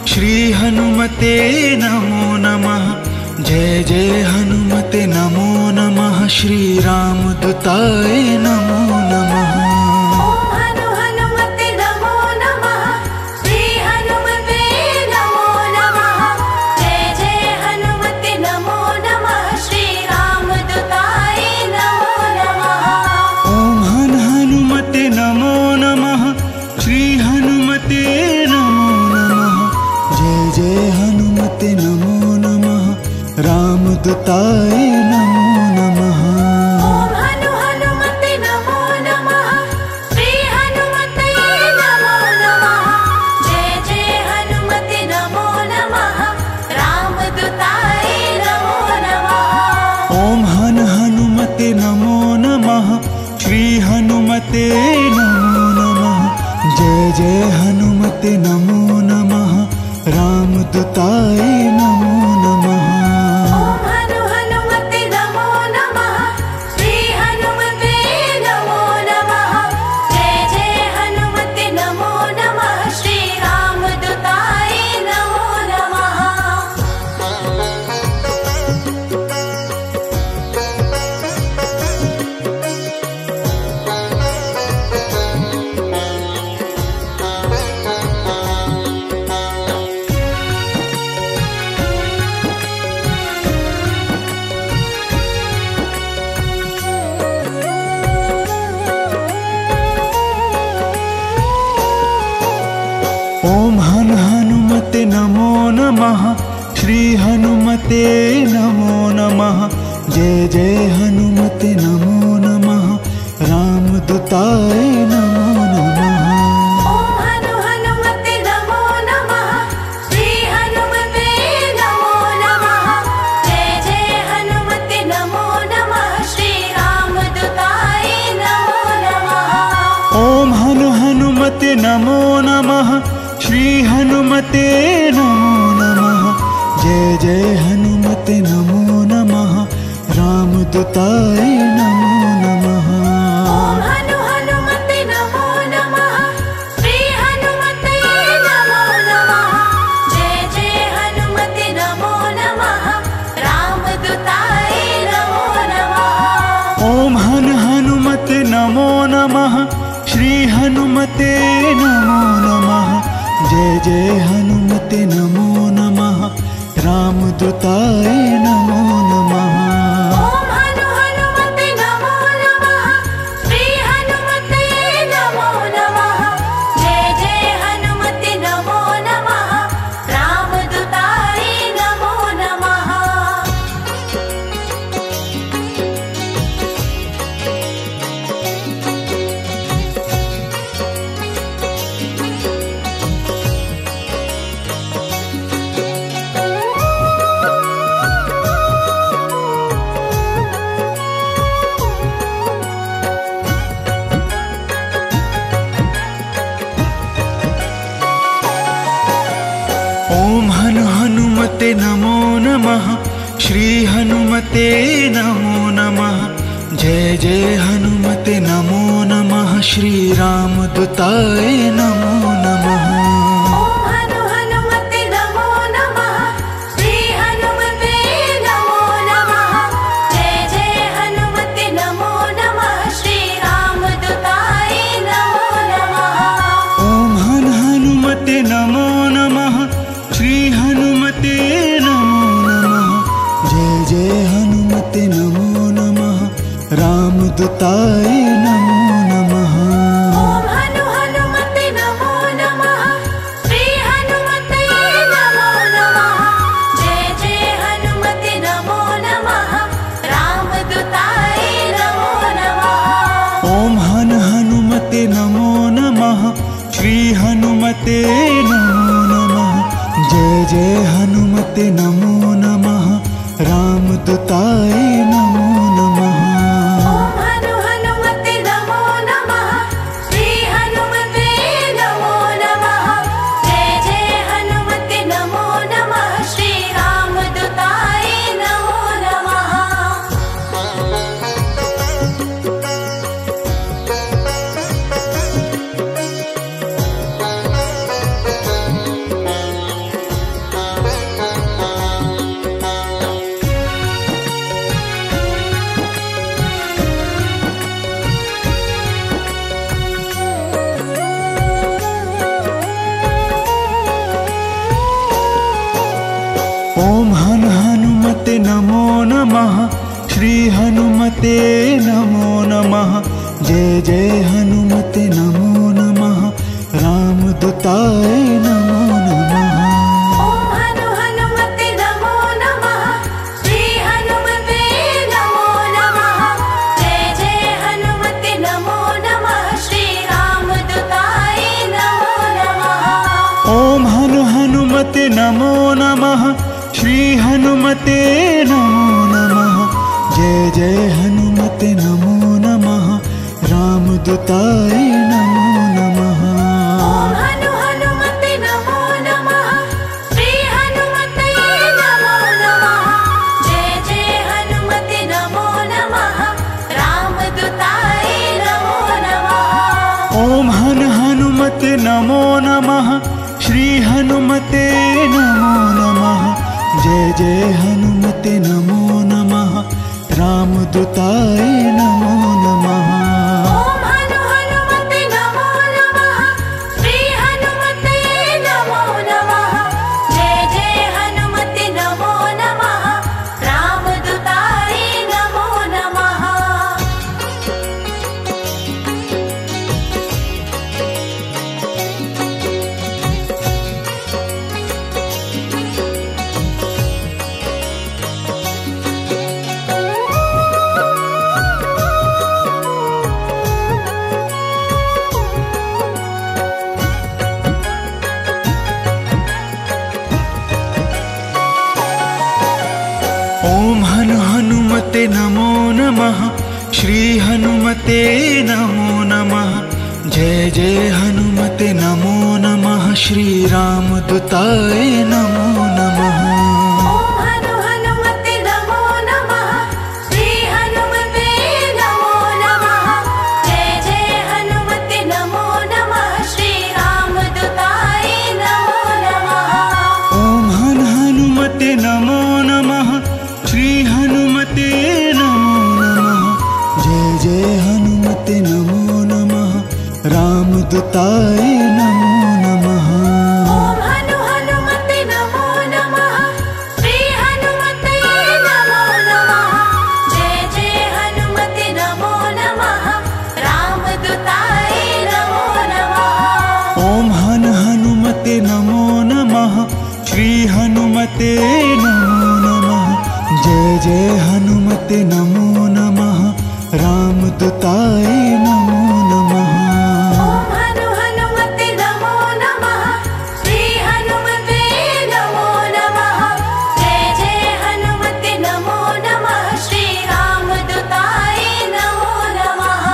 श्री हनुमते नमो नमः। जय जय हनुमते नमो नमः। श्री रामदूताय नमो नमः। रामदूताय नमो नमः। ओम हनुमते नमो नमः। श्री हनुमते नमो नमः। जय जय हनुमते नमो नमः। रामदूताय नमो नमः। ओम हनुमते नमो नमः। श्री हनुमते नमो नमः। जय जय हनुमते नमो नमः। रामदूताय नमो नमः। ओम हनुमते नमो नमः। श्री हनुमते नमो नमः। जय जय हनुमते नमो नमः। रामदूताय नमो नमः। ओम हनुमते नमो नमः। श्री हनुमते नमो नमः। जय जय हनुमते नमो नमः। श्री रामदूताय नमो नमः। ओम हनुमते नमो नमः। श्री हनुमते नमो नमः। जय जय हनुमते नमो नमः। रामदूताय नमो नमः। ओम हनुमते नमो नमः। श्री हनुमते नमो नमः। जय जय हनुमते नमो नमः। रामदूताय नमो नमः। ओम हनुमते नमो नमः। श्री हनुमते नमो नमः। जय जय हनुमते नमो नमः। रामदूताय नमो नमः। ओम हनुमते नमो नमः। श्री हनुमते नमो नमः। जय जय हनुमते नमो नमः। रामदूताय नमो नमः। ओम हनुमते नमो नमः। श्री हनुमते नमो नमः। जय जय हनुमते नमो नमः। श्री रामदूताय नमो नमः। ओम हनुमते नमो नमः। श्री हनुमते नमो नमः। जय जय हनुमते नमो नमः। श्री रामदूताय नमो नमः। ओम हनुमते नमो नमः। श्री हनुमते नमो नमः। जय जय हनुमते नमो नमः। रामदूताय नमो नमः। ओम हनुमते नमो नमः। श्री हनुमते नमो नमः। जय जय हनुमते नमो नमः। रामदूताय नमो नमः। ओम हनुमते नमो नमः। श्री हनुमते नमो नमः। जय जय हनुमते नमो नमः। रामदूताय नमो नमः। ओम हनुमते नमो नमः। श्री हनुमते नमो नमः। जय जय हनुमते नमो नमः। श्री रामदूताय नमो नमः। ॐ हन हनुमते नमो नमः। श्री हनुमते नमो नमः। जय जय हनुमते नमो नमः। रामदूताय नमो नमः। ॐ हनु हनुमते नमो नमः। श्री हनुमते नमो नमः। जय जय हनुमते नमो नमः। श्री रामदूताय नमो नमः। ॐ हनु हनुमते नमो नमः। श्री हनुमते नमो नमः। जय जय हनुमते नमो नमः। रामदूताय नमो नमः। ॐ हनु हनुमते नमो नमः। श्री हनुमते नमो नमः। जय जय हनुमते नमो नमः। रामदूताय नमो नमः। ॐ हन हनुमते नमो नमः। श्री हनुमते नमो नमः। जय जय हनुमते नमो नमः। रामदूताय नमो नमः। ॐ हनु हनुमते नमो नमः। श्री हनुमते नमो नमः। जय जय हनुमते नमो नमः। रामदूताय नमो नमः। ॐ हन हनुमते नमो नमः। श्री हनुमते नमो नमः। जय जय हनुमते नमो नमः। श्री रामदूताय नमो नमः। ॐ हनु हनुमते नमो नमः। श्री हनुमते नमो नमः। जय जय हनुमते नमो नमः। श्री रामदूताय नमो नमः। ॐ हन हनुमते नमो नमः। श्री हनुमते नमो नमः। जय जय हनुमते नमो नमः। रामदूताय नमो नमः। ॐ हनु हनुमते नमो नमः। श्री हनुमते नमो नमः। जय जय हनुमते नमो नमः। रामदूताय नमो नमः। ॐ हन हनुमते नमो नमः। श्री हनुमते नमो नमः। जय जय हनुमते नमो नमः। रामदूताय नमो नमः। ॐ हनु हनुमते नमो नमः। श्री हनुमते नमो नमः। जय जय हनुमते नमो नमः। श्री रामदूताय नमो नमः।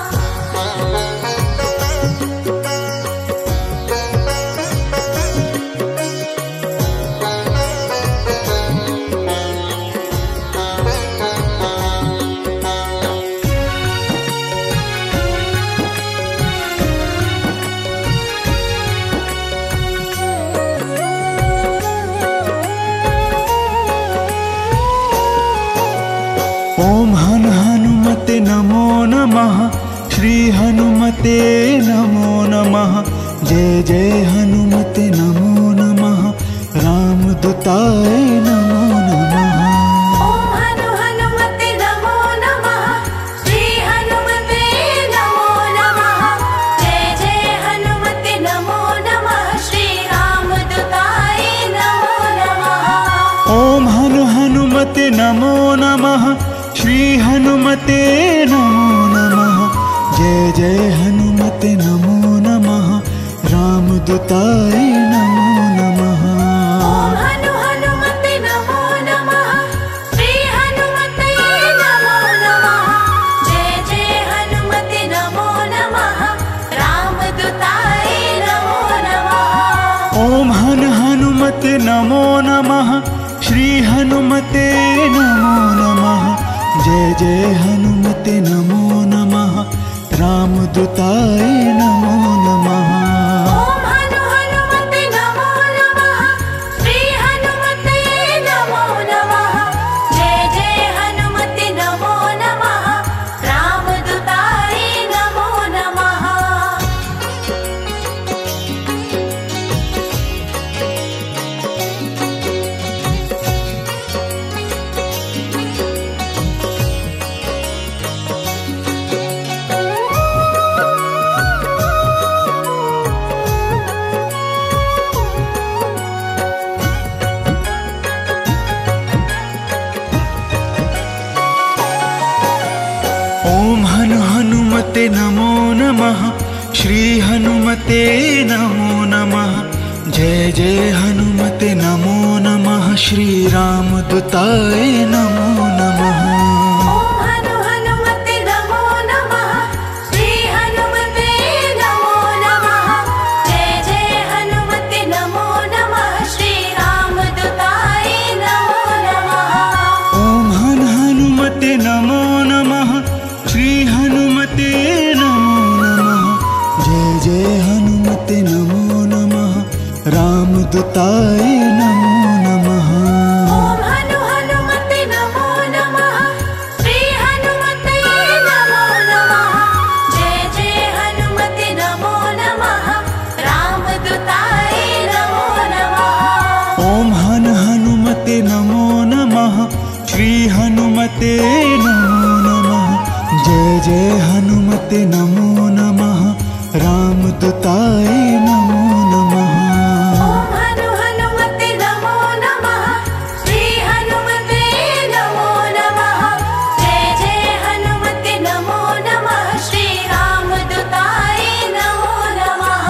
ॐ हन हनुमते नमो नमः। श्री हनुमते नमो नमः। जय जय हनुमते नमो नमः। रामदूताय नमो नमः। ॐ हनु हनुमते नमो नमः। श्री हनुमते नमो नमः। जय जय हनुमते नमो नमः। श्री रामदूताय नमो नमः। ॐ हन हनुमते नमो नमः। श्री हनुमते नमो नमः। जय जय हनुमते नमो नमः। रामदूताय नमो नमः। ॐ हनु हनुमते नमो नमः। श्री हनुमते नमो नमः। जय जय हनुमते नमो नमः। रामदूताय नमो नमः। ॐ हन हनुमते नमो नमः। श्री हनुमते नमो नमः। जय जय हनुमते नमो नमः। रामदूताय नमो नमः। ॐ हनु हनुमते नमो नमः। श्री हनुमते नमो नमः। जय जय हनुमते नमो नमः। रामदूताय नमो नमः। हनुमते नमो नमः। श्री हनुमते नमो नमः। जय जय हनुमते नमो नमः। श्री रामदूताय नमो नमः। नमो नमः। श्री हनुमते नमो नमः। जय जय हनुमते नमो नमः। रामदूताय नमो नमः। ओम हनुमते नमो नमः। श्री हनुमते नमो नमः। जय जय हनुमते नमो नमः। रामदूताय नमो नमः। ओम हनुमते नमो नमः। श्री हनुमते नमो नमः। जय जय हनुमते नमो नमः। रामदूताय नमो नमः। ओम हनुमते नमो नमः। श्री हनुमते नमो नमः। जय जय हनुमते नमो नमः। श्री रामदूताय नमो नमः।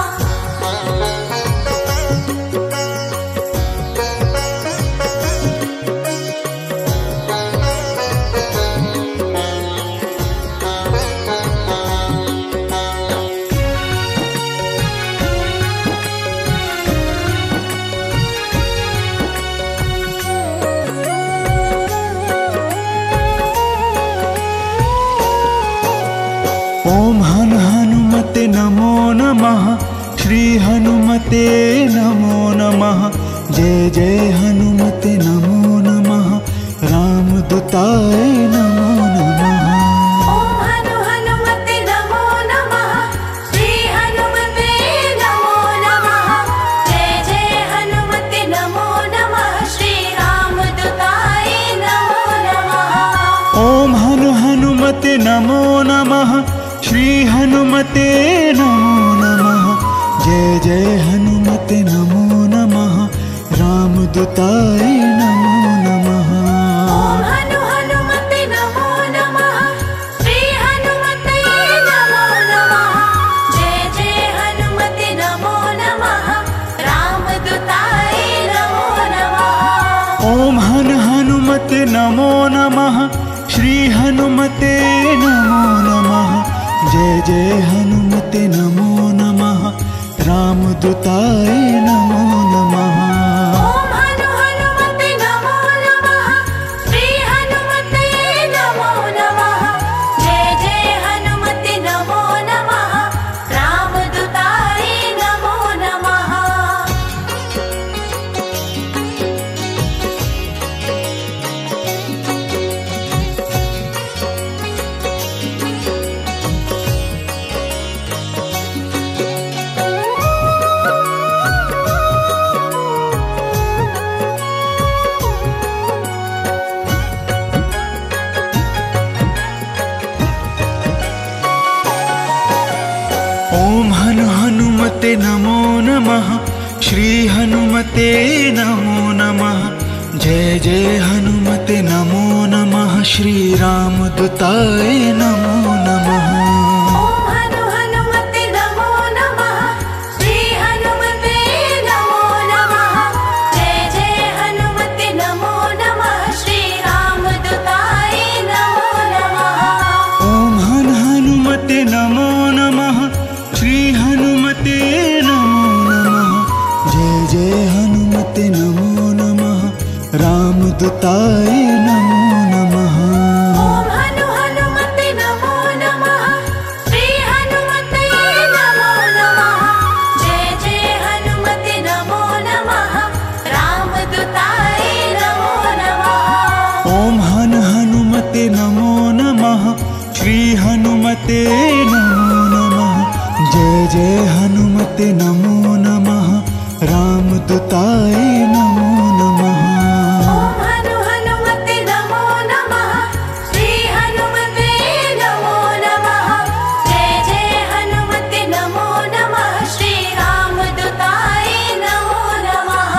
ओम हनुमते नमो नमः। श्री हनुमते नमो नमः। जय जय हनुमते नमो नमः। रामदूताय नमो नमः। ओम हनुमते नमो नमः। श्री हनुमते नमो नमः। जय जय हनुमते नमो नमः। श्री रामदूताय नमो नमः। ओम हनुमते नमो नमः। श्री हनुमते नमो नमः। जय जय हनुमते नमो नमः। रामदूताय नमो नमः। ओम हनुमते नमो नमः। श्री हनुमते नमो नमः। जय जय हनुमते नमो नमः। रामदूताय नमो नमः। ओम हनुमते नमो नमः। श्री हनुमते नमो नमः। जय जय हनुमते नमो नमः। रामदूताय नमो नमः। ओम हनुमते नमो नमः। श्री हनुमते नमो नमः। जय जय हनुमते नमो नमः। रामदूताय नमो नमः। ओम हनुमते नमो नमः। श्री हनुमते नमो नमः। जय जय हनुमते नमो नमः। श्री रामदूताय नमो नमः। ओम हनुमते नमो नमः। श्री हनुमते नमो नमः। जय जय हनुमते नमो नमः। श्री रामदूताय नमो नमः। ओम हनुमते नमो नमः। श्री हनुमते नमो नमः। जय जय हनुमते नमो नमः। रामदूताय नमो नमः। ओम हनुमते नमो नमः। श्री हनुमते नमो नमः। जय जय हनुमते नमो नमः। रामदूताय नमो नमः। ओम हनुमते नमो नमः। श्री हनुमते नमो नमः। जय जय हनुमते नमो नमः। रामदूताय नमो नमः। ओम हनुमते नमो नमः। श्री हनुमते नमो नमः। जय जय हनुमते नमो नमः। श्री रामदूताय नमो नमः।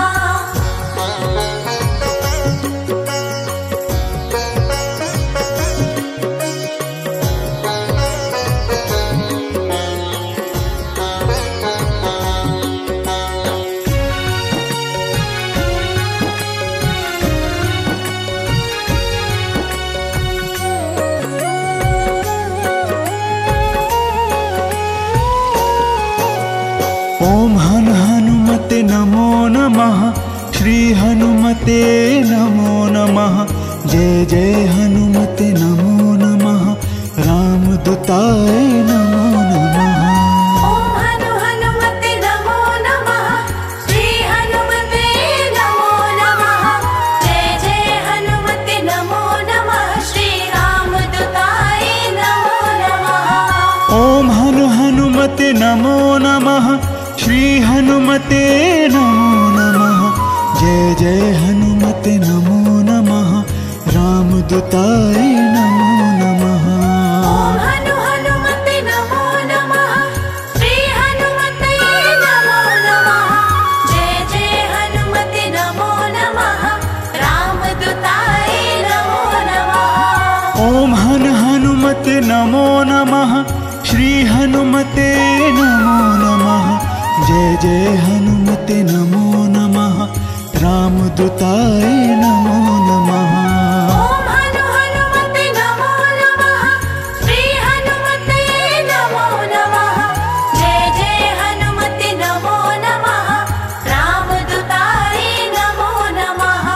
नमो नमः श्री हनुमते नमो नमः जय जय हनुमते नमो नमः रामदूताय नमो नमः ओम हनु हनुमते नमो नमः श्री हनुमते नमो नमः जय जय हनुमते नमो नमः श्री रामदूताय नमो नमः ओम हनु हनुमते नमो नमः श्री हनुमते नमो नमः जय जय हनुमते नमो नमः रामदूताय नमो नमः ओम हनु हनुमते नमो नमः श्री हनुमते नमो नमः जय जय हनुमते नमो नमः रामदूताय नमो नमः ओम हनु हनुमते नमो नमः श्री हनुमते नमो नमः जय जय हनुमते नमो नमः रामदूताय नमो नमः ओम हनु हनुमते नमो नमः श्री हनुमते नमो नमः जय जय हनुमते नमो नमः रामदूताय नमो नमः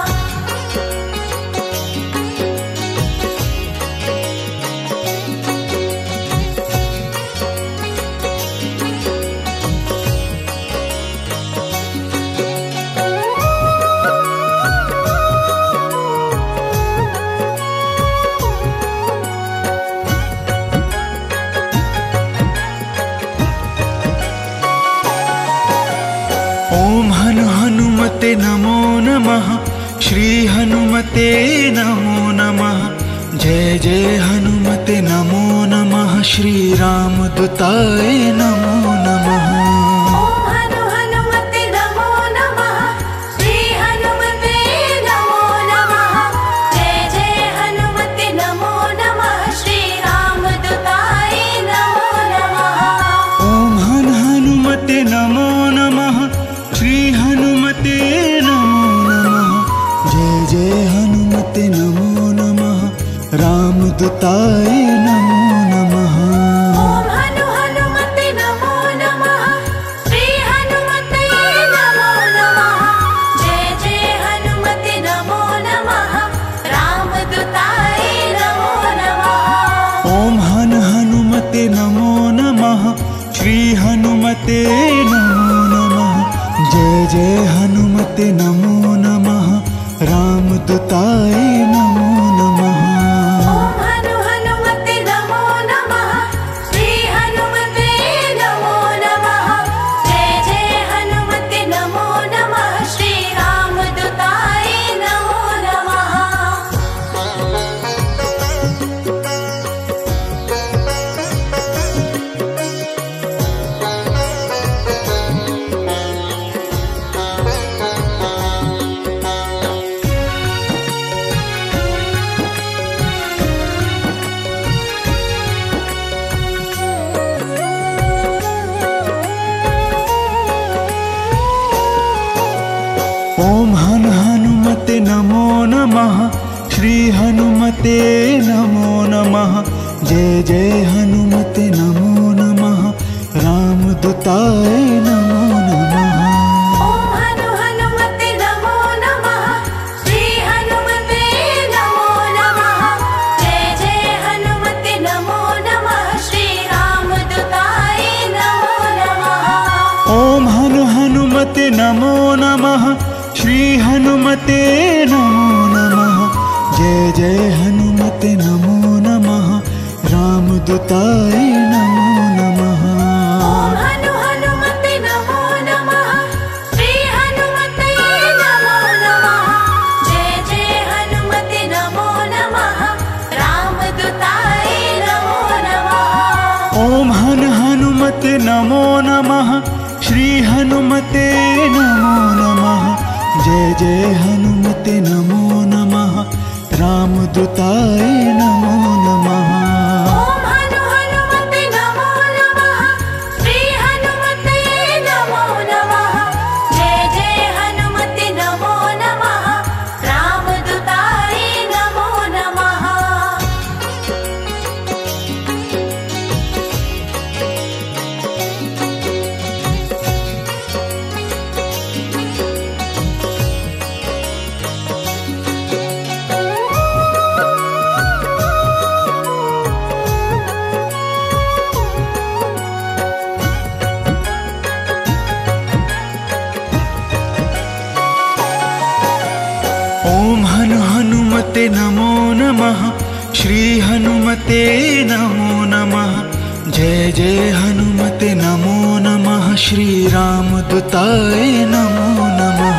ओम हनु हनुमते नमो नमः श्री हनुमते नमो नमः जय जय हनुमते नमो नमः श्री रामदूताय नमो नमः ओम हनु हनुमते नमो नमः श्री हनुमते नमो नमः जय जय हनुमते नमो नमः श्री रामदूताय नमो नमः ओम हनु हनुमते नमो नमः श्री हनुमते नमो नमः जय जय हनुमते नमो नमः रामदूताय नमो नमः ओम हनु हनुमते नमो नमः श्री हनुमते नमो नमः जय जय हनुमते नमो नमः रामदूताय नमो नमः ओम हनु हनुमते नमो नमः श्री हनुमते नमो नमः जय जय हनुमते नमो नमः रामदूताय नमो नमः ओम हनु हनुमते नमो नमः श्री हनुमते नमो नमः जय जय हनुमते नमो नमः श्री रामदूताय नमो नमः ओम हनु हनुमते नमो नमः श्री हनुमते नमो नमः जय जय हनुमते नमो नमः रामदूताय नमो नमः ओम हनु हनुमते नमो नमः श्री हनुमते नमो नमः जय जय हनुमते नमो नमः श्री रामदूताय नमो नमः ओम हनु हनुमते नमो नमः श्री हनुमते नमो नमः जय जय हनुमते नमो नमः रामदूताय नमो नमः ओम हनु हनुमते नमो नमः श्री हनुमते नमो नमः जय जय हनुमते नमो नमः रामदूताय नमो नमः ओम हनु हनुमते नमो नमः श्री हनुमते नमो नमः जय जय हनुमते नमो नमः रामदूताय नमो नमः ओम हनु हनुमते नमो नमः श्री हनुमते नमो नमः जय जय हनुमते नमो नमः रामदूताय नमो नमः ॐ हनुमते नमो नमः। श्री हनुमते नमो नमः। जय जय हनुमते नमो नमः। श्री रामदूताय नमो नमः।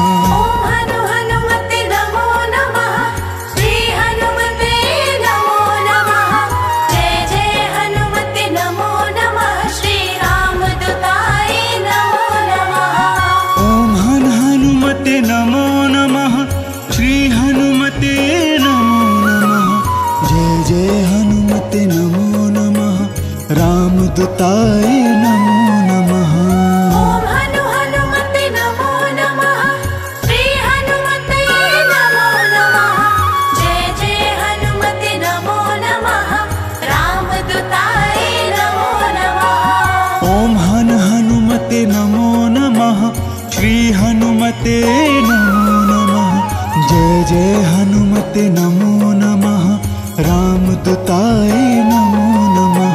रामदूताय नमो नमः। ॐ हनुमते नमो नमः। श्री हनुमते नमो नमः। जय जय हनुमते नमो नमः। रामदूताय नमो नमः। ॐ हनुमते नमो नमः। श्री हनुमते नमो नमः। जय जय हनुमते नमो नमः। रामदूताय नमो नमः।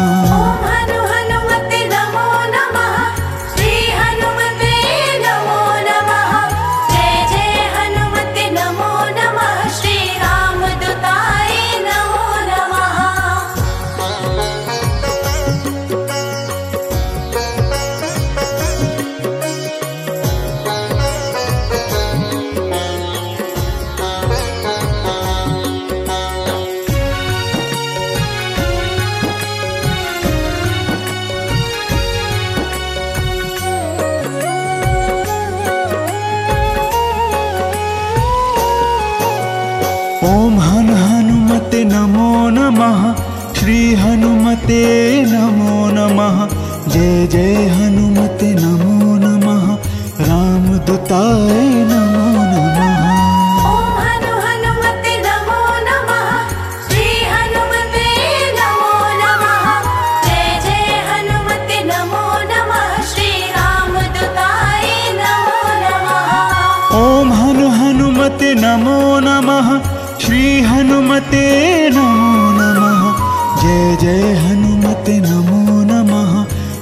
ॐ हनुमते नमो नमः। श्री हनुमते नमो नमः। जय जय हनुमते नमो नमः। रामदूताय नमो नमः। ॐ हनुमते नमो नमः। श्री हनुमते नमो नमः। जय जय हनुमते नमो नमः। श्री रामदूताय नमो नमः। ॐ हनुमते नमो नमः। श्री हनुमते नमो नमः। जय जय हनुमते नमो नमः।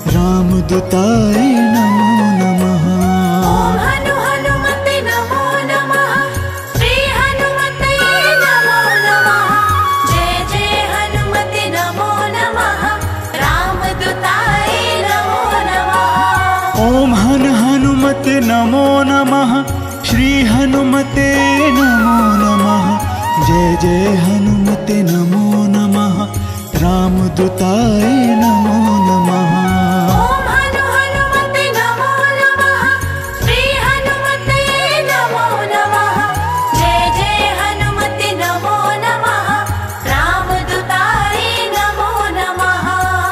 रामदूताय नमो नमः। ॐ हनुमते नमो नमः। श्री हनुमते नमो नमः। जय जय हनुमते नमो नमः। रामदूताय नमो नमः। ॐ हनुमते नमो नमः। श्री हनुमते नमो नमः। जय जय हनुमते नमो नमः। रामदूताय नमो नमः। ॐ हनुमते नमो नमः। श्री हनुमते नमो नमः। जय जय हनुमते नमो नमः। रामदूताय नमो नमः।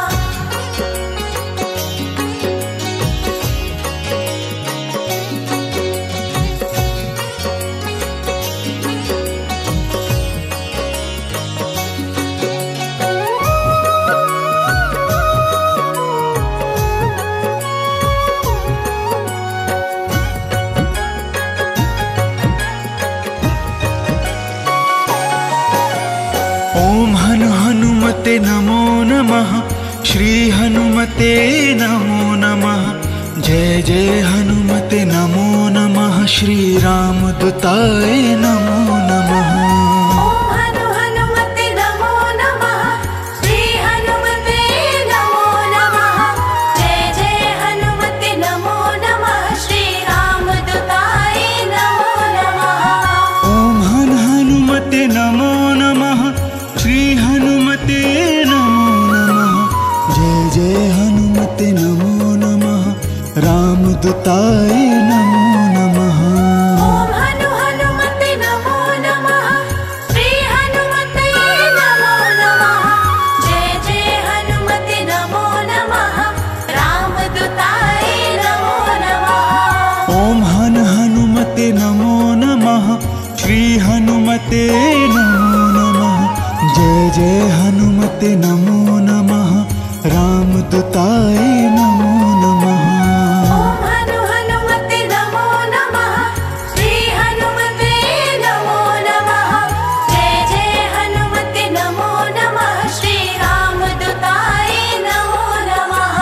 ॐ हनुमते नमो नमः। श्री हनुमते नमो नमः। जय जय हनुमते नमो नमः। श्री रामदूताय नमो नमः। ॐ हनुमते नमो नमः। श्री हनुमते नमो नमः। जय जय हनुमते नमो नमः। श्री रामदूताय नमो नमः। ॐ हनुमते नमो नमः। श्री हनुमते नमो नमः। जय जय हनुमते नमो नमः। रामदूताय नमो नमः। ॐ हनुमते नमो नमः। श्री हनुमते नमो नमः। जय जय हनुमते नमो नमः। रामदूताय नमो नमः। ॐ हनुमते नमो नमः। श्री हनुमते नमो नमः। जय जय हनुमते नमो नमः। रामदूताय नमो नमः। ॐ हनुमते नमो नमः। श्री हनुमते नमो नमः। जय जय हनुमते नमो नमः। श्री रामदूताय नमो नमः।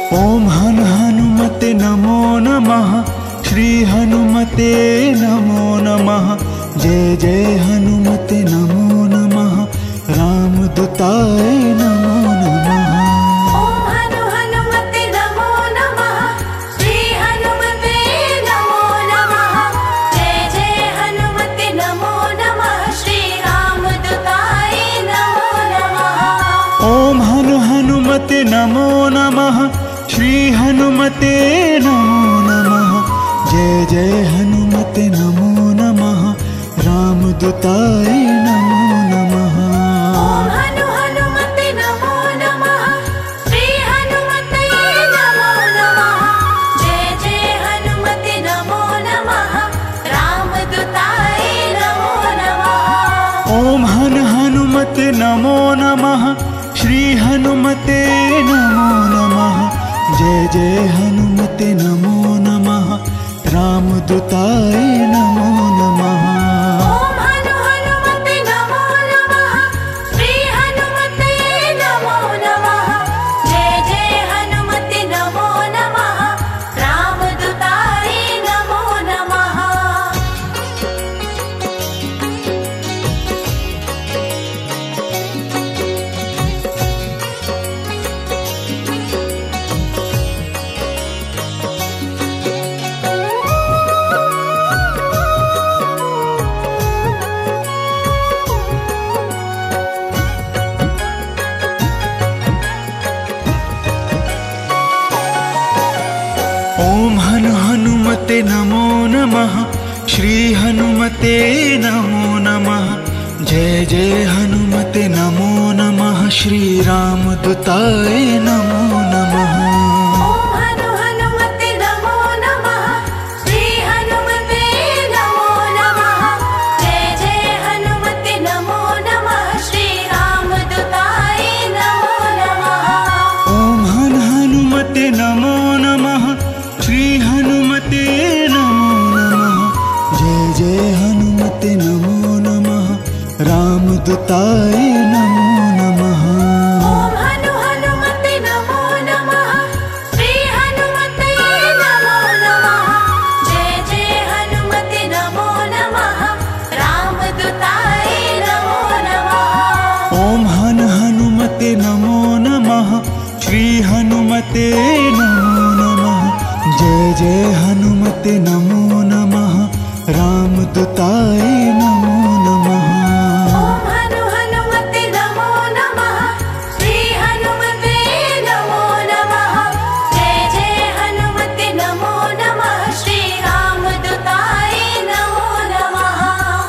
ॐ हन हनुमते नमो नमः। श्री हनुमते नमो नमः। जय जय हनुमते नमो नमः। रामदूताय नमो नमः। ॐ हनु हनुमते नमो नमः। श्री हनुमते नमो नमः। जय जय हनुमते नमो नमः। श्री रामदूताय नमो नमः। ॐ हनु हनुमते नमो नमः। श्री हनुमते नमो नमः। जय जय हनुमते नमो नमः। रामदूताय नमो नमः। ॐ हनु हनुमते नमो नमः। श्री हनुमते नमो नमः। जय जय हनुमते नमो नमः। रामदूताय नमो नमः। ॐ हन हनुमते नमो नमः। श्री हनुमते नमो नमः। जय जय हनुमते नमो नमः। रामदूताय नमो नमः। ॐ हनु हनुमते नमो नमः। श्री हनुमते नमो नमः। जय जय हनुमते नमो नमः। रामदूताय नमो नमः। ॐ हन हनुमते नमो नमः। श्री हनुमते नमो नमः। जय जय हनुमते नमो नमः। श्री रामदूताय नमो नमः। ॐ हनु हनुमते नमो नमः। श्री हनुमते नमो नमः। जय जय हनुमते नमो नमः। श्री रामदूताय नमो नमः। ॐ हन हनुमते नमो नमः। श्री हनुमते नमो नमः। जय जय हनुमते नमो नमः। रामदूताय नमो नमः। ॐ हनु हनुमते नमो नमः। श्री हनुमते नमो नमः। जय जय हनुमते नमो नमः। रामदूताय नमो नमः। ॐ हन हनुमते नमो नमः। श्री हनुमते नमो नमः। जय जय हनुमते नमो नमः। रामदूताय नमो नमः। ॐ हनु हनुमते नमो नमः। श्री हनुमते नमो नमः। जय जय हनुमते नमो नमः। श्री रामदूताय नमो नमः।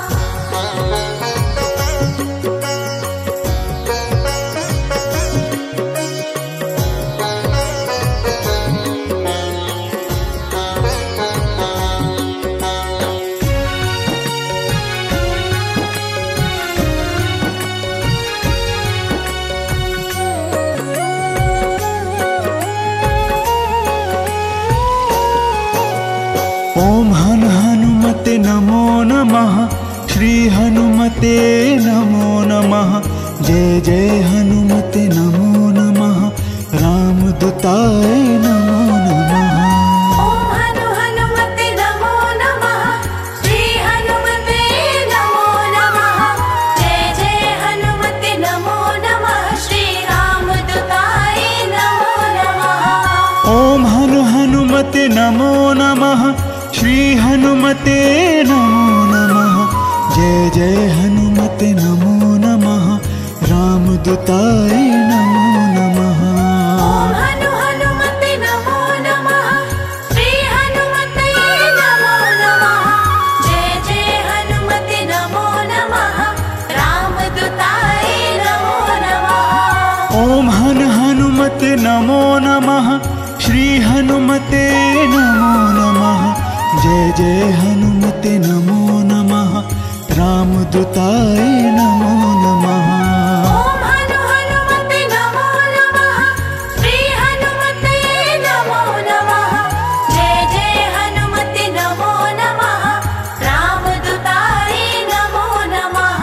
ॐ हन हनुमते नमो नमः। श्री हनुमते नमो नमः। जय जय हनुमते नमो नमः। रामदूताय नमो नमः। ॐ हनु हनुमते नमो नमः। श्री हनुमते नमो नमः। जय जय हनुमते नमो नमः। श्री रामदूताय नमो नमः। ॐ हन हनुमते नमो नमः। श्री हनुमते नमो नमः। जय जय हनुमते नमो नमः। रामदूताय नमो नमः। ॐ हनु हनुमते नमो नमः। श्री हनुमते नमो नमः। जय जय हनुमते नमो नमः। रामदूताय नमो नमः। ॐ हन हनुमते नमो नमः। श्री हनुमते नमो नमः। जय जय हनुमते नमो नमः। रामदूताय नमो नमः। ॐ हनु हनुमते नमो नमः। श्री हनुमते नमो नमः। जय जय हनुमते नमो नमः। रामदूताय नमो नमः।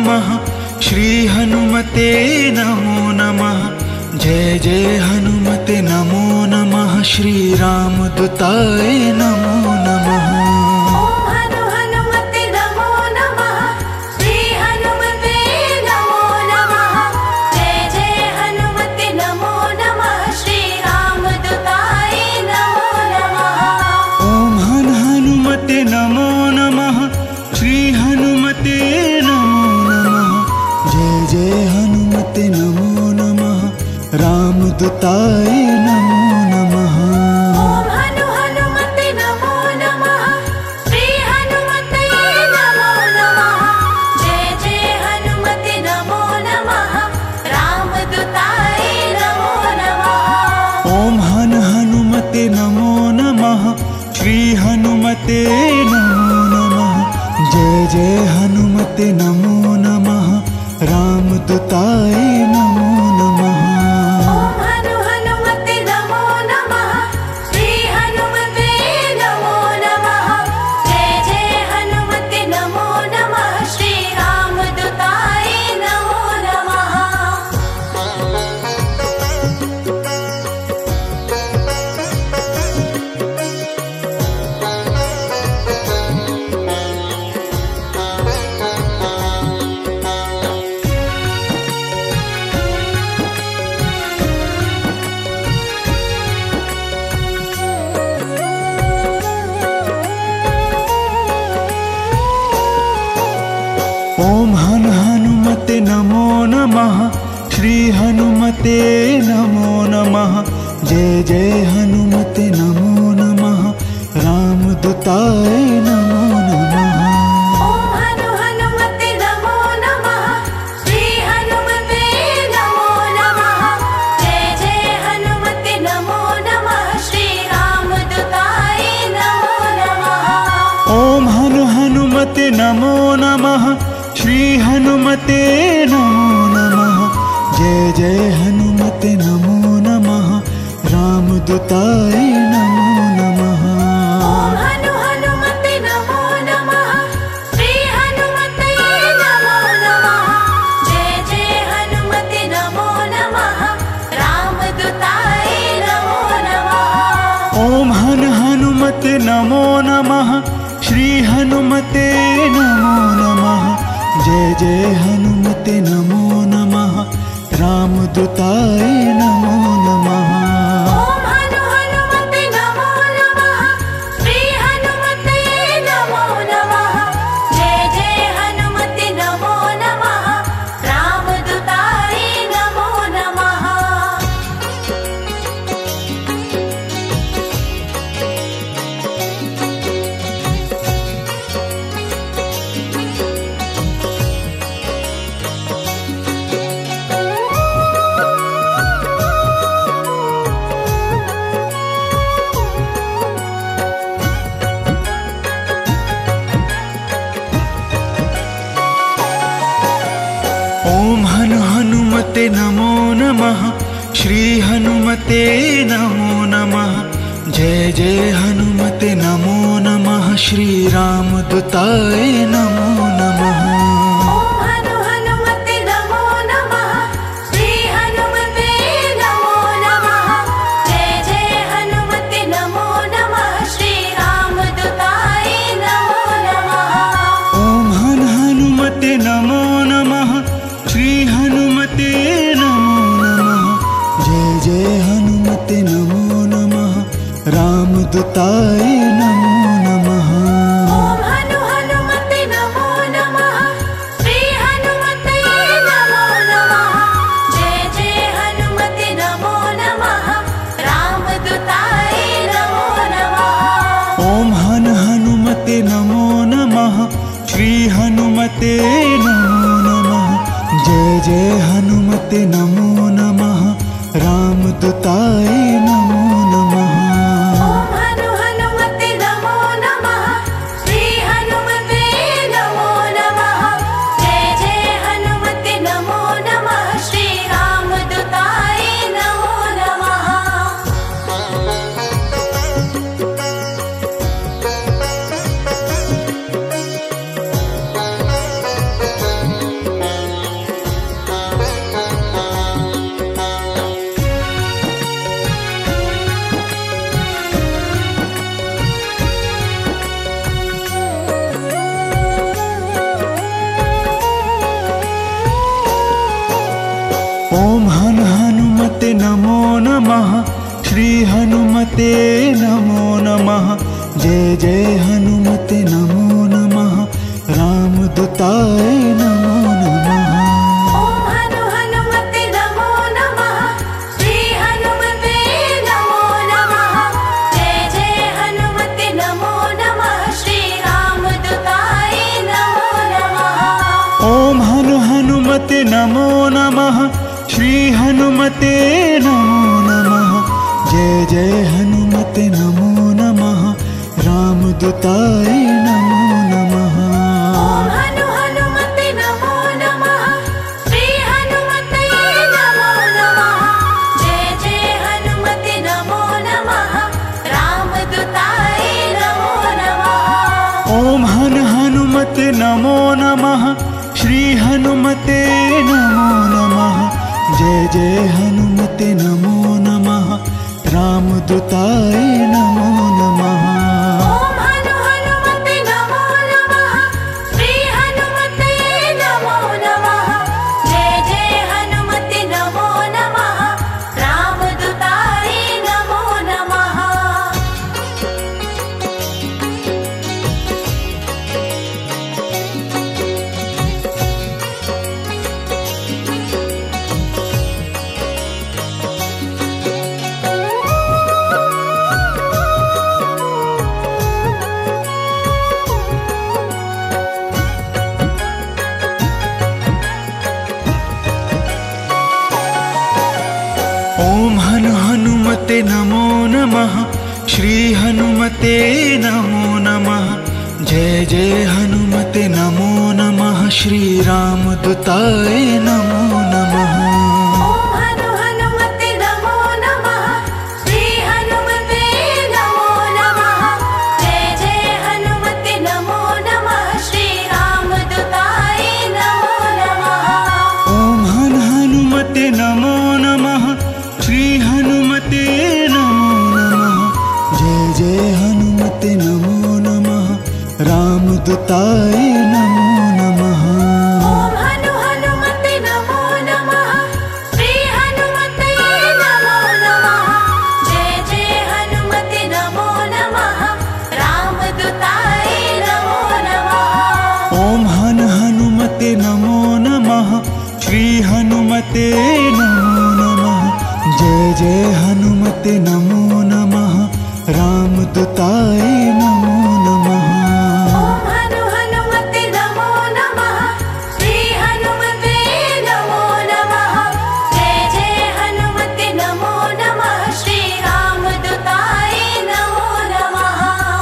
नमः श्री हनुमते नमो नमः। जय जय हनुमते नमो नमः श्री रामदूताय नमो नमः। ओम हनुमते नमो नमः श्री हनुमते नमो नमः। जय जय हनुमते नमो नमः श्री रामदूताय नमो नमः। ओम हनुमते नमो नमः श्री हनुमते नमो नमः। जय जय हनुमते नमो नमः रामदूताय नमो नमः। ओम हनुमते नमो नमः श्री हनुमते नमो नमः। जय जय हनुमते नमो नमः रामदूताय नमो नमः। ओम हनुमते नमो नमः श्री हनुमते नमो नमः। जय जय हनुमते नमो नमः रामदूताय नमो नमः। ओम हनुमते नमो नमः श्री हनुमते नमो नमः। जय जय हनुमते नमो नमः श्री रामदूताय नमो नमः। ओम हनुमते नमो नमः श्री हनुमते नमो नमः। जय जय हनुमते नमो नमः रामदूताय नमो नमः। ओम हनुमते नमो नमः श्री हनुमते नमो नमः। जय जय हनुमते नमो नमः श्री रामदूताय नमो नमः। ओम हनुमते नमो नमः श्री हनुमते नमो नमः। जय जय हनुमते नमो नमः रामदूताय नमो नमः। ओम हनुमते नमो नमः श्री हनुमते नमो नमः। जय जय हनुमते नमो नमः रामदूताय नमो नमः। ओम हनुमते नमो नमः श्री हनुमते नमो नमः। जय जय हनुमते नमो नमः रामदूताय नमो नमः। ओम हनुमते नमो नमः श्री हनुमते नमो नमः। जय जय हनुमते नमो नमः रामदूताय नमो नमः। ओम हनुमते नमो नमः श्री हनुमते नमो नमः। जय जय हनुमते नमो नमः श्री रामदूताय नमो नमः। ओम हनुमते नमो नमः श्री हनुमते नमो नमः। जय जय हनुमते नमो नमः श्री रामदूताय नमो नमः। ओम हनुमते नमो नमः श्री हनुमते नमो नमः। जय जय हनुमते नमो नमः रामदूताय नमो नमः। ओम हनुमते नमो नमः श्री हनुमते नमो नमः। जय जय हनुमते नमो नमः रामदूताय नमो नमः। ओम हनुमते नमो नमः श्री हनुमते नमो नमः। जय जय हनुमते नमो नमः रामदूताय नमो नमः। ओम हनुमते नमो नमः श्री हनुमते नमो नमः। जय जय हनुमते नमो नमः श्री रामदूताय नमो नमः। ॐ हन हनुमते नमो नमः। श्री हनुमते नमो नमः। जय जय हनुमते नमो नमः। रामदूताय नमो नमः। ॐ हनु हनुमते नमो नमः। श्री हनुमते नमो नमः। जय जय हनुमते नमो नमः। श्री रामदूताय नमो नमः। ॐ हनु हनुमते नमो नमः। श्री हनुमते नमो नमः। जय जय हनुमते नमो नमः। रामदूताय नमो नमः। ॐ हनु हनुमते नमो नमः। श्री हनुमते नमो नमः। जय जय हनुमते नमो नमः। रामदूताय नमो नमः। ॐ हन हनुमते नमो नमः। श्री हनुमते नमो नमः। जय जय हनुमते नमो नमः। रामदूताय नमो नमः। ॐ हनु हनुमते नमो नमः। श्री हनुमते नमो नमः। जय जय हनुमते नमो नमः। रामदूताय नमो नमः। ॐ हन हनुमते नमो नमः। श्री हनुमते नमो नमः। जय जय हनुमते नमो नमः। श्री रामदूताय नमो नमः। ॐ हनु हनुमते नमो नमः। श्री हनुमते नमो नमः। जय जय हनुमते नमो नमः। श्री रामदूताय नमो नमः। ॐ हन हनुमते नमो नमः। श्री हनुमते नमो नमः। जय जय हनुमते नमो नमः। रामदूताय नमो नमः। ॐ हनु हनुमते नमो नमः। श्री हनुमते नमो नमः। जय जय हनुमते नमो नमः। रामदूताय नमो नमः। ॐ हन हनुमते नमो नमः। श्री हनुमते नमो नमः। जय जय हनुमते नमो नमः। रामदूताय नमो नमः। ॐ हनु हनुमते नमो नमः। श्री हनुमते नमो नमः। जय जय हनुमते नमो नमः। श्री रामदूताय नमो नमः।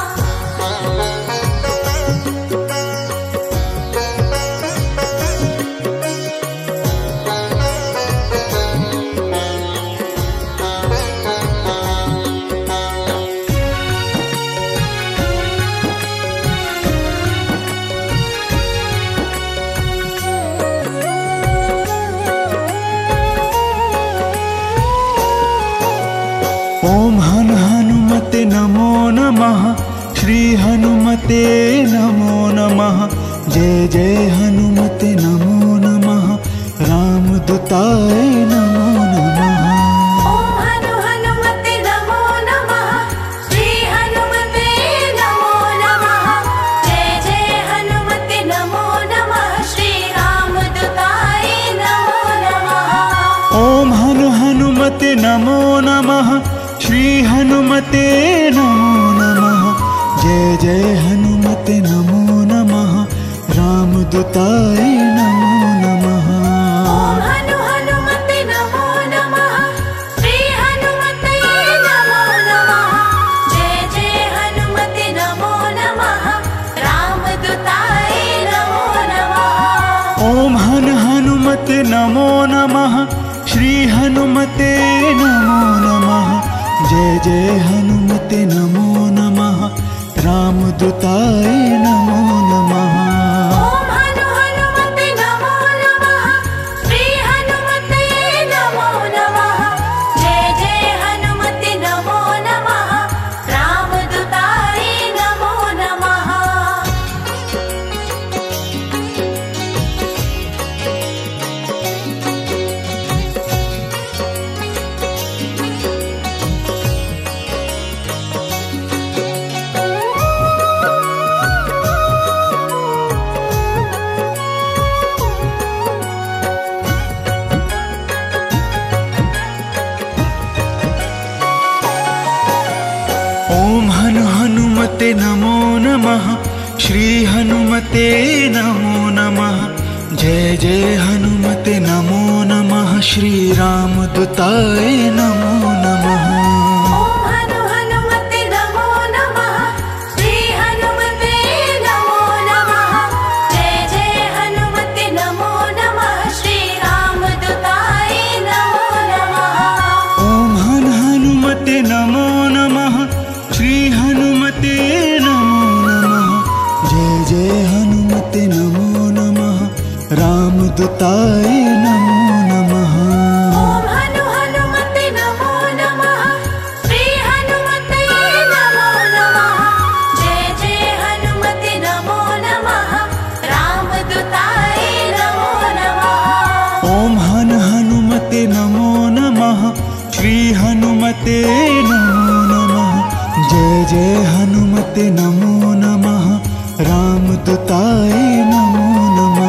ॐ हन हनुमते नमो नमः। श्री हनुमते नमो नमः। जय जय हनुमते नमो नमः। रामदूताय नमो नमः। ॐ हनु हनुमते नमो नमः। श्री हनुमते नमो नमः। जय जय हनुमते नमो नमः। श्री रामदूताय नमो नमः। ॐ हन हनुमते नमो नमः। श्री हनुमते नमो नमः। जय जय हनुमते नमो नमः। रामदूताय नमो नमः। ॐ हनु हनुमते नमो नमः। श्री हनुमते नमो नमः। जय जय हनुमते नमो नमः। रामदूताय नमो नमः। ॐ हन हनुमते नमो नमः। श्री हनुमते नमो नमः। जय जय हनुमते नमो नमः। रामदूताय नमो नमः। ॐ हनु हनुमते नमो नमः। श्री हनुमते नमो नमः। जय जय हनुमते नमो नमः। रामदूताय नमो नमः। हनुमते नमो नमः, श्री हनुमते नमो नमः। जय जय हनुमते नमो नमः, श्री रामदूताय नमो नमः। रामदूताय नमो नमः। ओम हनुमते नमो नमः, श्री हनुमते नमो नमः। जय जय हनुमते नमो नमः, रामदूताय नमो नमः। ओम हनुमते नमो नमः, श्री हनुमते नमो नमः। जय जय हनुमते नमो नमः, रामदूताय नमो नमः।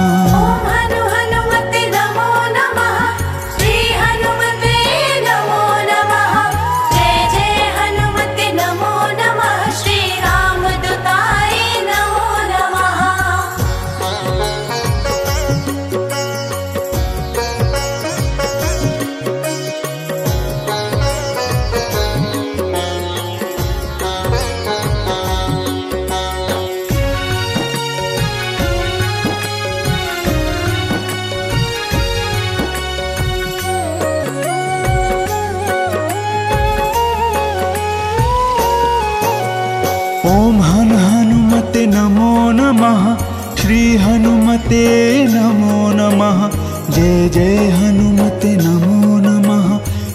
ओम हनुमते नमो नमः, श्री हनुमते नमो नमः। जय जय हनुमते नमो नमः,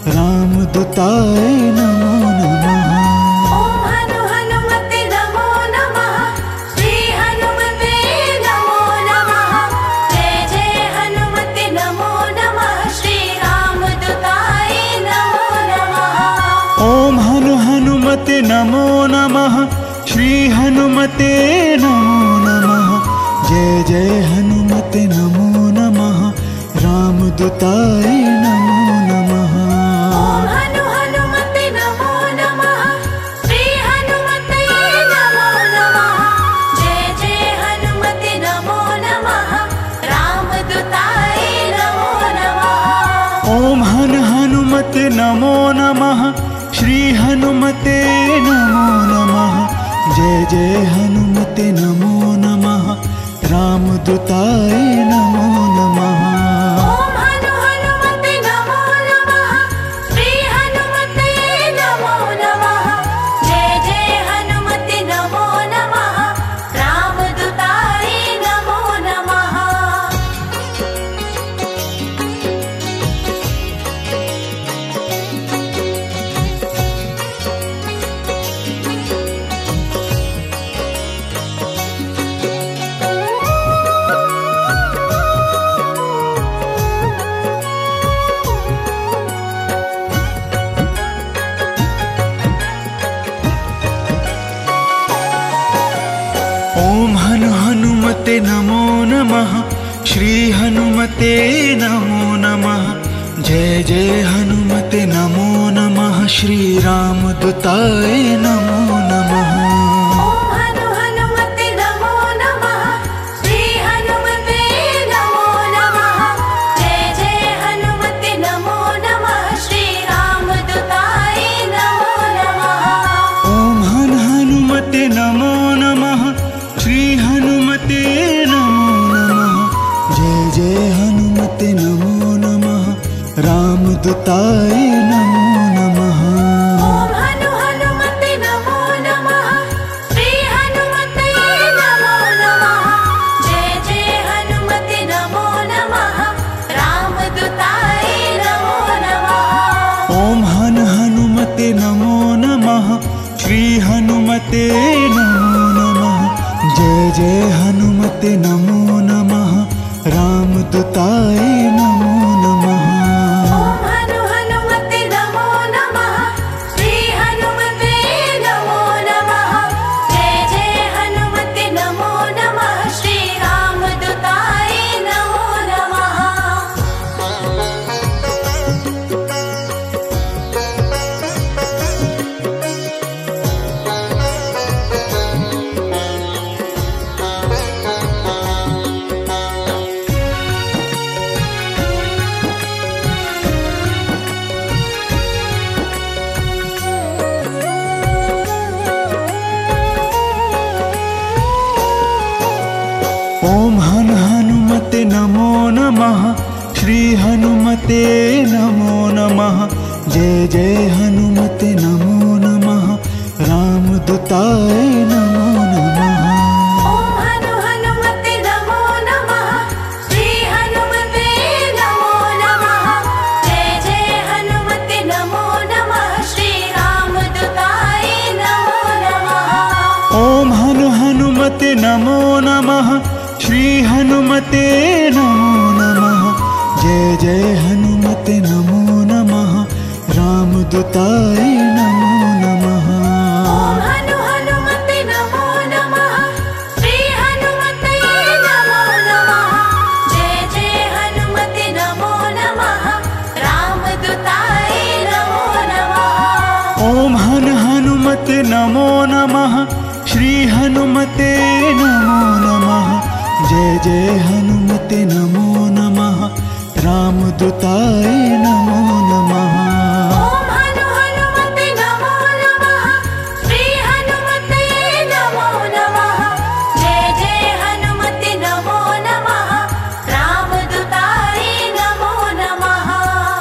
रामदूताय नमो नमः। ओम हनुमते नमो नमः, श्री हनुमते नमो नमः। जय जय हनुमते नमो नमः, श्री रामदूताय नमो नमः। ओम हनुमते नमो नमः, श्री हनुमते नमो नमः। जय जय हनुमते नमो नमः, रामदूताय नमो नमः। ओम हनुमते नमो नमः, श्री हनुमते नमो नमः। जय जय हनुमते नमो नमः, रामदूताय नमो नमः। ओम हनुमते नमो नमः, श्री हनुमते नमो नमः। जय जय हनुमते नमो नमः, रामदूताय नमो नमः। ओम हनुमते नमो नमः, श्री हनुमते नमो नमः। जय जय हनुमते नमो नमः, रामदूताय नमो नमः। ओम हनुमते नमो नमः, श्री हनुमते नमो नमः। जय जय हनुमते नमो नमः, श्री रामदूताय नमो नमः। ओम हनुमते नमो नमः, श्री हनुमते नमो नमः। जय जय हनुमते नमो नमः, श्री रामदूताय नमो नमः। ओम हनुमते नमो नमः, श्री हनुमते नमो नमः। जय जय हनुमते नमो नमः, रामदूताय नमो नमः। ओम हनुमते नमो नमः, श्री हनुमते नमो नमः। जय जय हनुमते नमो नमः, रामदूताय नमो नमः। ओम हनुमते नमो नमः, श्री हनुमते नमो नमः। जय जय हनुमते नमो नमः, रामदूताय नमो नमः। ओम हनुमते नमो नमः, श्री हनुमते नमो नमः। जय जय हनुमते नमो नमः, श्री रामदूताय नमो नमः। नमो नमः श्री हनुमते नमो नमः जय जय हनुमते नमो नमः रामदूताय नमो नमः ओम हनु हनुमते नमो नमः श्री हनुमते नमो नमः जय जय हनुमते नमो नमः श्री रामदूताय नमो नमः ओम हनु हनुमते नमो नमः श्री हनुमते नमो नमः जय जय हनुमते नमो नमः रामदूताय नमो नमः ओम हनु हनुमते नमो नमः श्री हनुमते नमो नमः जय जय हनुमते नमो नमः रामदूताय नमो नमः ओम हनु हनुमते नमो नमः श्री हनुमते नमो नमः जय जय हनुमते नमो नमः रामदूताय नमो नमः ओम हनु हनुमते नमो नमः श्री हनुमते नमो नमः जय जय हनुमते नमो नमः रामदूताय नमो नमः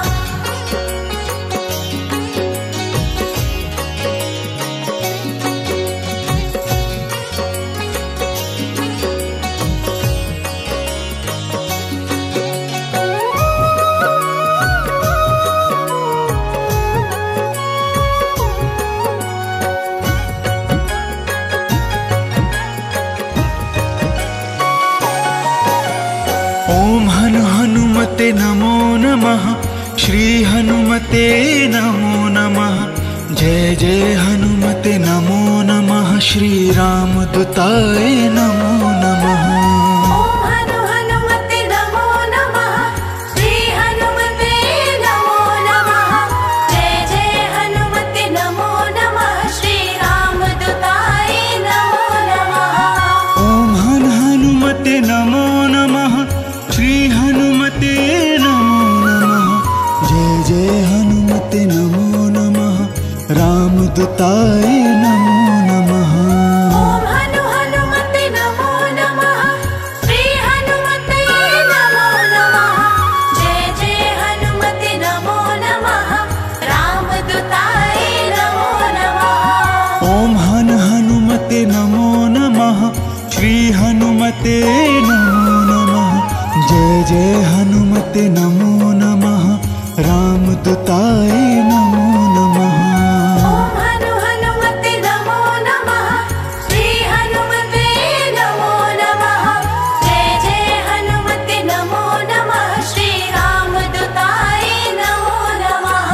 ओम हनु हनुमते नमो नमः श्री हनुमते नमो नमः जय जय हनुमते नमो नमः श्री रामदूताय नमो नमः ओम हनु हनुमते नमो नमः श्री हनुमते नमो नमः जय जय हनुमते नमो नमः श्री रामदूताय नमो नमः ओम हनु हनुमते नमो नमः श्री हनुमते नमो नमः जय जय हनुमते नमो नमः रामदूताय नमो नमः ओम हनु हनुमते नमो नमः श्री हनुमते नमो नमः जय जय हनुमते नमो नमः रामदूताय नमो नमः ओम हनु हनुमते नमो नमः श्री हनुमते नमो नमः जय जय हनुमते नमो नमः रामदूताय नमो नमः ओम हनु हनुमते नमो नमः श्री हनुमते नमो नमः जय जय हनुमते नमो नमः श्री रामदूताय नमो नमः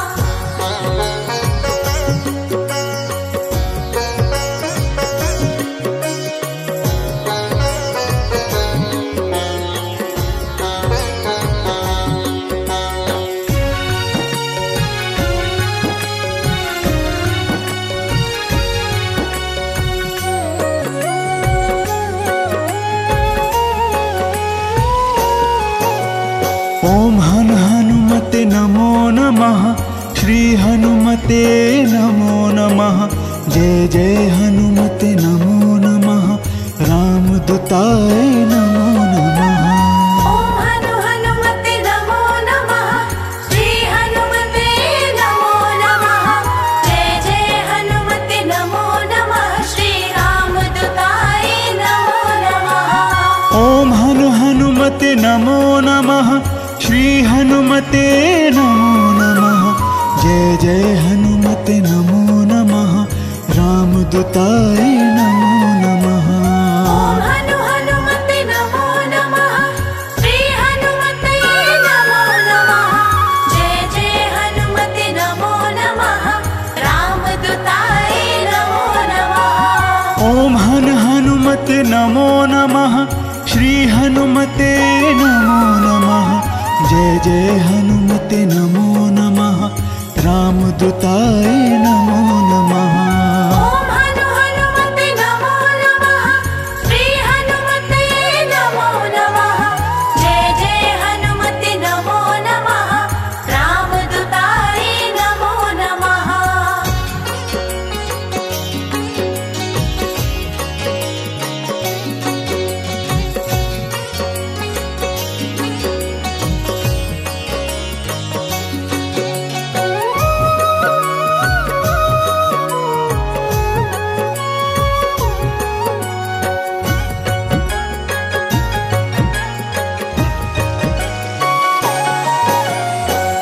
ओम हनु हनुमते नमो नमः श्री हनुमते नमो नमः जय जय हनुमते नमो नमः रामदूताय नमो नमः ओम हनु हनुमते नमो नमः श्री हनुमते नमो नमः जय जय हनुमते नमो नमः श्री रामदूताय नमो नमः ओम हनु हनुमते नमो नमः श्री हनुमते नमो नमः जय जय हनुमते नमो नमः रामदूताय नमो नमः ओम हनु हनुमते नमो नमः श्री हनुमते नमो नमः जय जय हनुमते नमो नमः रामदूताय नमो नमः ओम हनु हनुमते नमो नमः श्री हनुमते नमो नमः जय जय हनुमते नमो नमः रामदूताय नमो नमः ओम हनु हनुमते नमो नमः श्री हनुमते नमो नमः जय जय हनुमते नमो नमः रामदूताय नमो नमः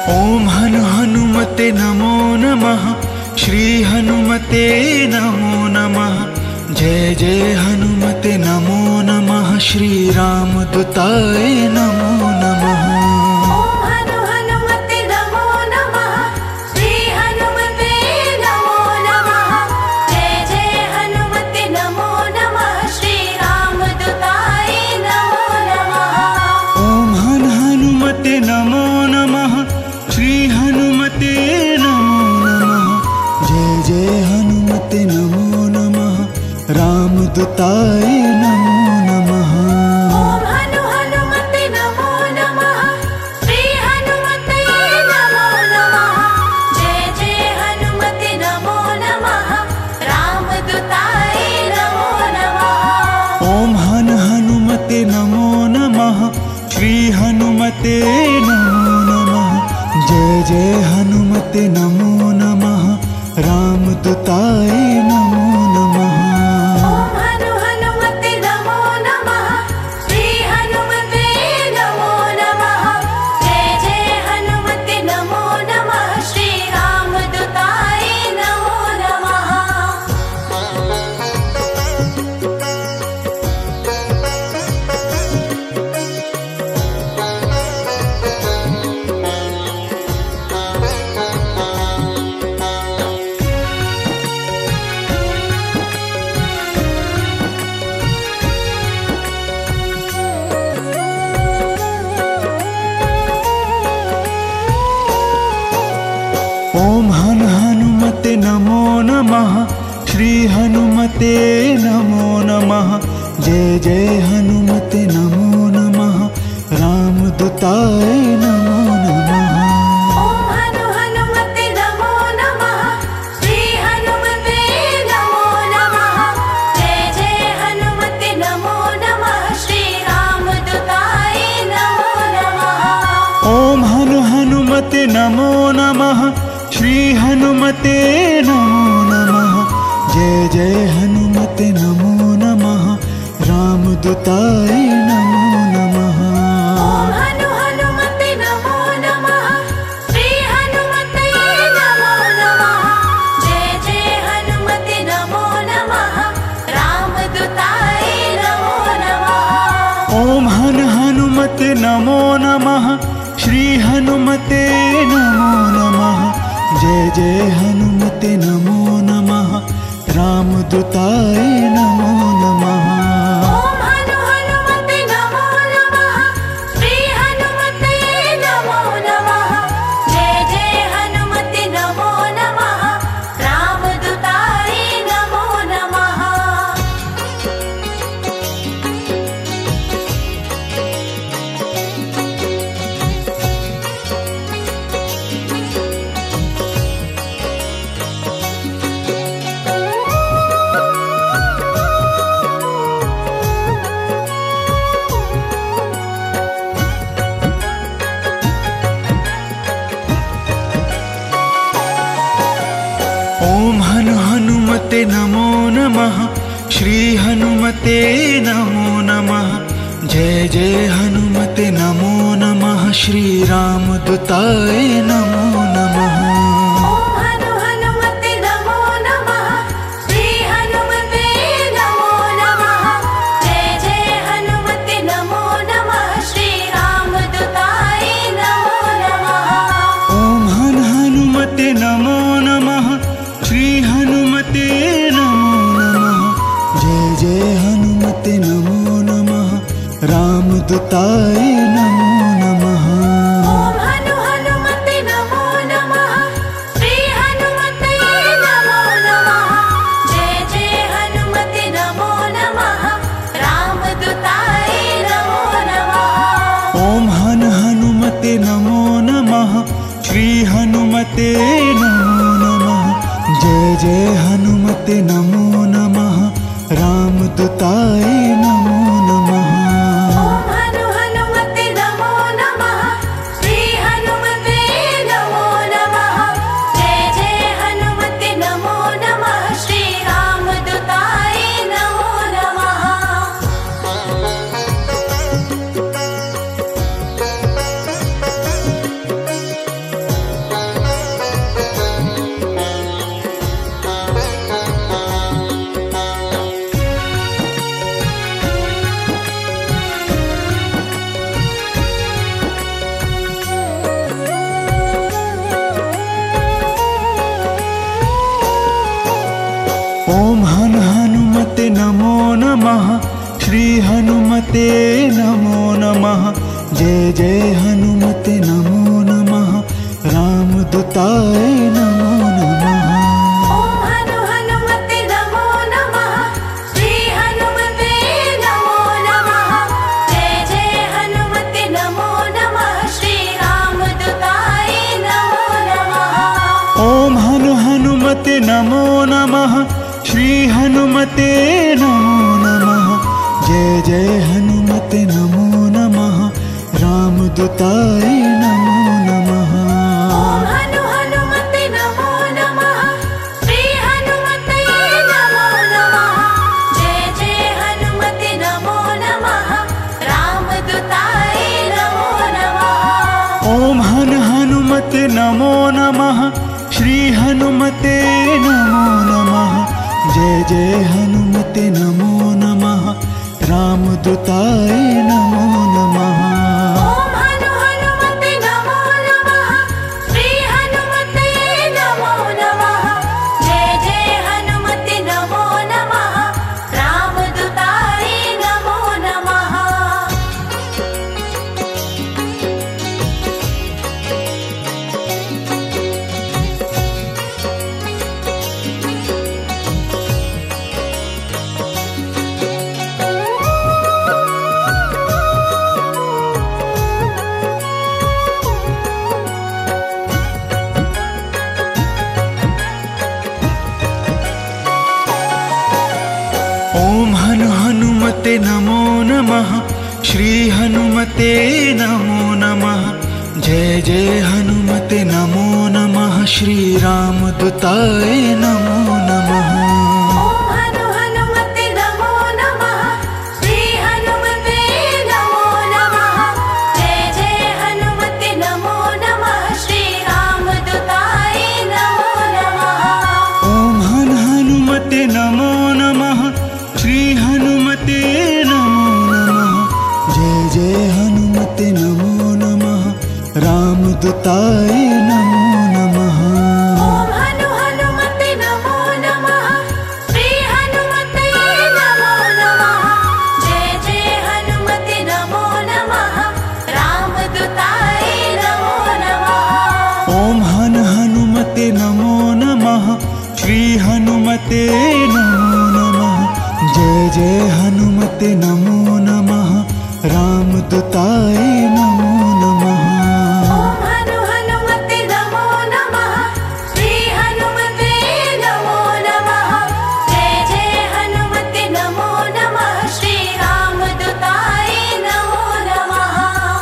ॐ हनुमते नमो नमः। श्री हनुमते नमो नमः। जय जय हनुमते नमो नमः। श्री रामदूताय नमो नमः। रामदूताय नमो नमः। ॐ हनुमते नमो नमः। श्री हनुमते नमो नमः। जय जय हनुमते नमो नमः। रामदूताय नमो नमः। ॐ हनुमते नमो नमः। श्री हनुमते नमो नमः। जय जय हनुमते नमो नमः। रामदूताय नमो नमः। ॐ हनुमते नमो नमः। श्री हनुमते नमो नमः। जय जय हनुमते नमो नमः। रामदूताय नमो नमः। ॐ हनुमते नमो नमः। श्री हनुमते नमो नमः। जय जय हनुमते नमो नमः। श्री रामदूताय नमो नमः। ॐ हनुमते नमो नमः। श्री हनुमते नमो नमः। जय जय हनुमते नमो नमः। रामदूताय नमो नमः। ॐ हनुमते नमो नमः। श्री हनुमते नमो नमः। जय जय हनुमते नमो नमः। रामदूताय नमो नमः। ॐ हनुमते नमो नमः। श्री हनुमते नमो नमः। जय जय हनुमते नमो नमः। रामदूताय नमो नमः। ॐ हनुमते नमो नमः। श्री हनुमते नमो नमः। जय जय हनुमते नमो नमः। रामदूताय नमो नमः। ॐ हनुमते नमो नमः। श्री हनुमते नमो नमः। जय जय हनुमते नमो नमः। श्री रामदूताय नमो नमः। ॐ हनुमते नमो नमः। श्री हनुमते नमो नमः। जय जय हनुमते नमो नमः। श्री रामदूताय नमो नमः। ॐ हनुमते नमो नमः। श्री हनुमते नमो नमः। जय जय हनुमते नमो नमः। रामदूताय नमो नमः। ॐ हनुमते नमो नमः। श्री हनुमते नमो नमः। जय जय हनुमते नमो नमः। रामदूताय नमो नमः। ॐ हनुमते नमो नमः। श्री हनुमते नमो नमः। जय जय हनुमते नमो नमः। रामदूताय नमो नमः। ॐ हनुमते नमो नमः। श्री हनुमते नमो नमः। जय जय हनुमते नमो नमः। श्री रामदूताय नमो नमः। हनुमते नमो नमः। श्री हनुमते नमो नमः। जय जय हनुमते नमो नमः। रामदूताय नमो नमः। ओम हनु हनुमते नमो नमः। श्री हनुमते नमो नमः। जय जय हनुमते नमो नमः। श्री रामदूताय नमो नमः। ओम हनु हनुमते नमो नमः। श्री हनुमते नमो नमः। जय जय हनुमते नमो नमः। रामदूताय नमो नमः। ओम हनु हनुमते नमो नमः। श्री हनुमते नमो नमः। जय जय हनुमते नमो नमः। रामदूताय नमो नमः। ओम हनु हनुमते नमो नमः। श्री हनुमते नमो नमः। जय जय हनुमते नमो नमः। रामदूताय नमो नमः। ओम हनु हनुमते नमो नमः। श्री हनुमते नमो नमः। जय जय हनुमते नमो नमः। रामदूताय नमो नमः। ओम हनु हनुमते नमो नमः। श्री हनुमते नमो नमः। जय जय हनुमते नमो नमः। श्री रामदूताय नमो नमः। ओम हनु हनुमते नमो नमः। श्री हनुमते नमो नमः। जय जय हनुमते नमो नमः। श्री रामदूताय नमो नमः। ओम हनु हनुमते नमो नमः। श्री हनुमते नमो नमः। जय जय हनुमते नमो नमः। रामदूताय नमो नमः। ओम हनु हनुमते नमो नमः। श्री हनुमते नमो नमः। जय जय हनुमते नमो नमः। रामदूताय नमो नमः। ओम हनु हनुमते नमो नमः। श्री हनुमते नमो नमः। जय जय हनुमते नमो नमः। रामदूताय नमो नमः। ओम हनु हनुमते नमो नमः। श्री हनुमते नमो नमः। जय जय हनुमते नमो नमः। श्री रामदूताय नमो नमः।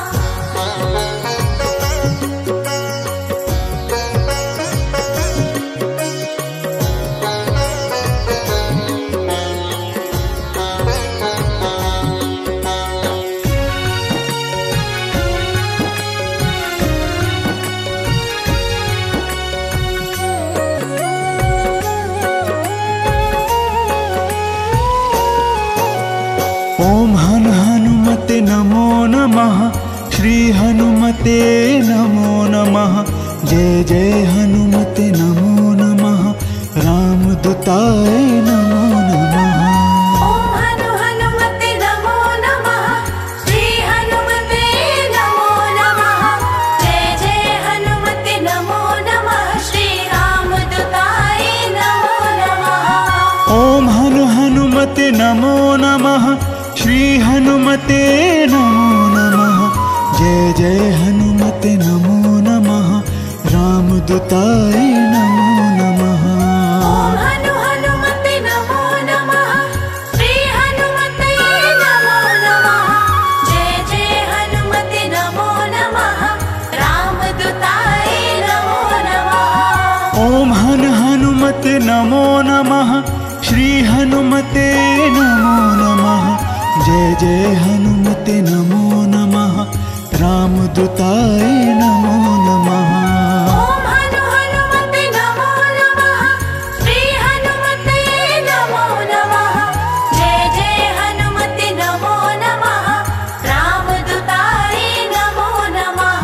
ओम हनु हनुमते नमो नमः। श्री हनुमते नमो नमः। जय जय हनुमते नमो नमः। रामदूताय नमो नमः। ओम हनु हनुमते नमो नमः। श्री हनुमते नमो नमः। जय जय हनुमते नमो नमः। श्री रामदूताय नमो नमः। ओम हनु हनुमते नमो नमः। श्री हनुमते नमो नमः। जय जय हनुमते नमो नमः। रामदूताय नमो नमः। ओम हनु हनुमते नमो नमः। श्री हनुमते नमो नमः। जय जय हनुमते नमो नमः। रामदूताय नमो नमः। ओम हनु हनुमते नमो नमः। श्री हनुमते नमो नमः। जय जय हनुमते नमो नमः। रामदूताय नमो नमः। ओम हनु हनुमते नमो नमः। श्री हनुमते नमो नमः। जय जय हनुमते नमो नमः। रामदूताय नमो नमः।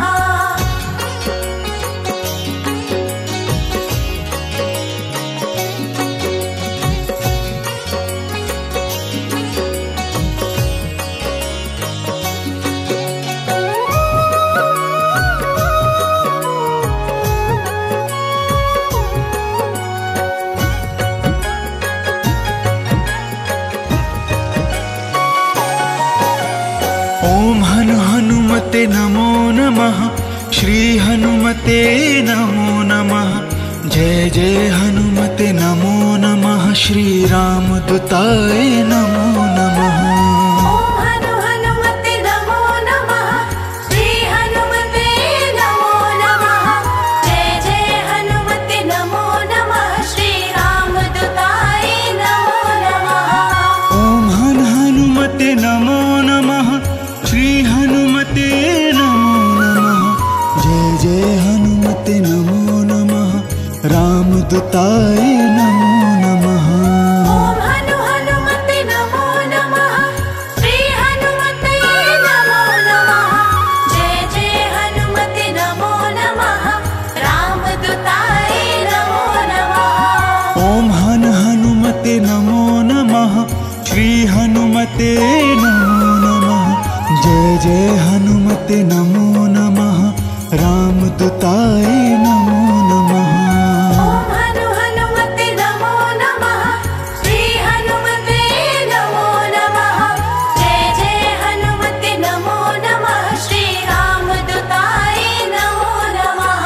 नमः श्री हनुमते नमो नमः। जय जय हनुमते नमो नमः श्री रामदूताय नमो नमः। ओम हनुमते नमो नमः श्री हनुमते नमो नमः। जय जय हनुमते नमो नमः श्री रामदूताय नमो नमः। ओम हनुमते नमो नमः श्री हनुमते नमो नमः। जय जय हनुमते नमो नमः रामदूताय नमो नमः। ओम हनुमते नमो नमः श्री हनुमते नमो नमः। जय जय हनुमते नमो नमः रामदूताय नमो नमः। ओम हनुमते नमो नमः श्री हनुमते नमो नमः। जय जय हनुमते नमो नमः रामदूताय नमो नमः। ओम हनुमते नमो नमः श्री हनुमते नमो नमः। जय जय हनुमते नमो नमः श्री रामदूताय नमो नमः।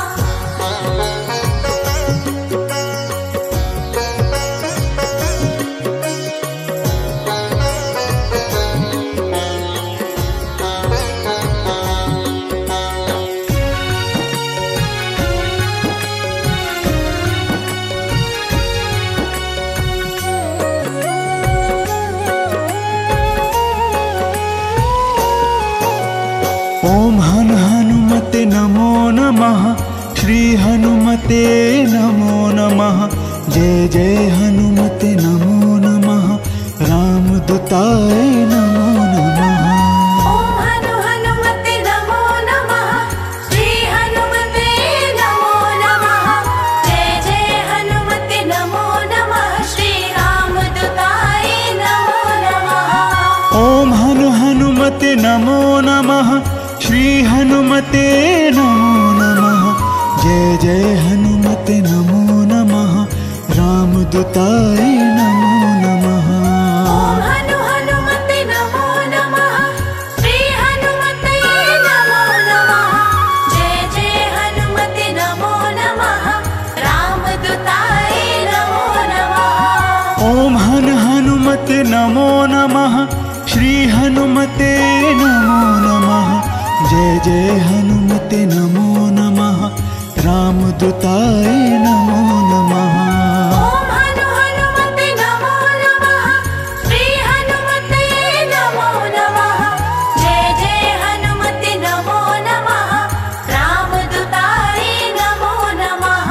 ओम हनुमते नमो नमः श्री हनुमते नमो नमः। जय जय हनुमते नमो नमः रामदूताय नमो नमः। ओम हनुमते नमो नमः श्री हनुमते नमो नमः। जय जय हनुमते नमो नमः श्री रामदूताय नमो नमः। ओम हनुमते नमो नमः श्री हनुमते नमो नमः। जय जय हनुमते नमो नमः रामदूताय नमो नमः। ओम हनुमते नमो नमः श्री हनुमते नमो नमः। जय जय हनुमते नमो नमः रामदूताय नमो नमः। ओम हनुमते नमो नमः श्री हनुमते नमो नमः। जय जय हनुमते नमो नमः रामदूताय नमो नमः। ओम हनुमते नमो नमः श्री हनुमते नमो नमः। जय जय हनुमते नमो नमः रामदूताय नमो नमः।